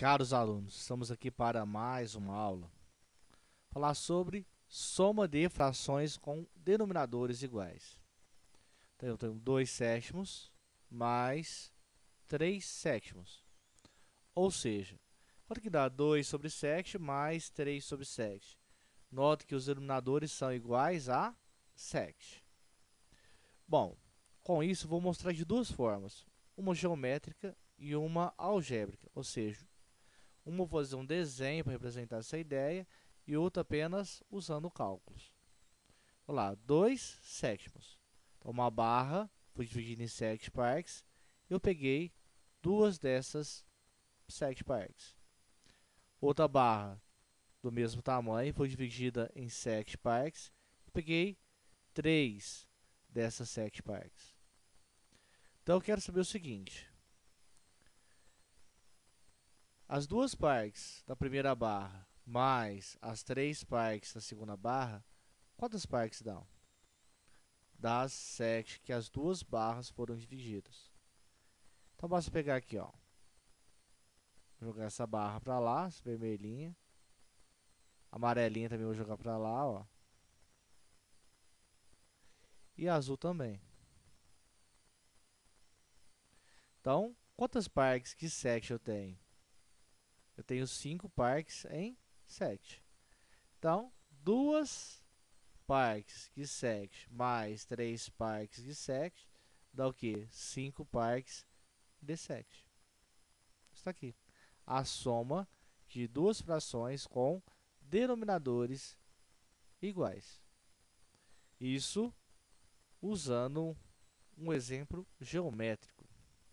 Caros alunos, estamos aqui para mais uma aula. Falar sobre soma de frações com denominadores iguais. Então, eu tenho 2 sétimos mais 3 sétimos. Ou seja, quanto que dá 2 sobre 7 mais 3 sobre 7? Note que os denominadores são iguais a 7. Bom, com isso vou mostrar de duas formas. Uma geométrica e uma algébrica. Ou seja, uma vou fazer um desenho para representar essa ideia e outra apenas usando cálculos. Vamos lá, 2 sétimos. Então, uma barra foi dividida em 7 partes. Eu peguei duas dessas 7 partes. Outra barra do mesmo tamanho foi dividida em 7 partes. Eu peguei 3 dessas 7 partes. Então, eu quero saber o seguinte. As duas partes da primeira barra mais as 3 partes da segunda barra, quantas partes dão? Das 7 que as duas barras foram divididas. Então, basta pegar aqui, ó. Jogar essa barra para lá, essa vermelhinha. Amarelinha também vou jogar para lá, ó. E azul também. Então, quantas partes de 7 eu tenho? Eu tenho 5 partes em 7. Então, duas partes de 7 mais 3 partes de 7 dá o quê? 5 partes de 7. Está aqui. A soma de duas frações com denominadores iguais. Isso usando um exemplo geométrico.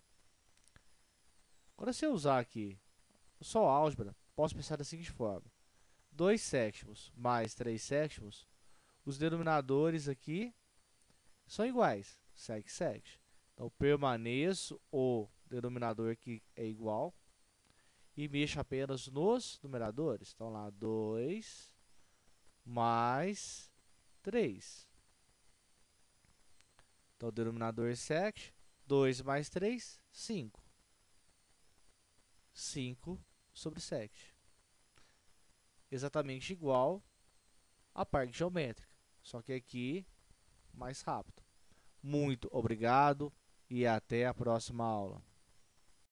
Agora, se eu usar aqui só álgebra, posso pensar da seguinte forma. 2 sétimos mais 3 sétimos, os denominadores aqui são iguais, 7, 7. Então, permaneço o denominador que é igual e mexo apenas nos numeradores. Então, lá, 2 mais 3. Então, o denominador é 7. 2 mais 3, 5. 5 sobre 7. Exatamente igual à parte geométrica. Só que aqui, mais rápido. Muito obrigado e até a próxima aula.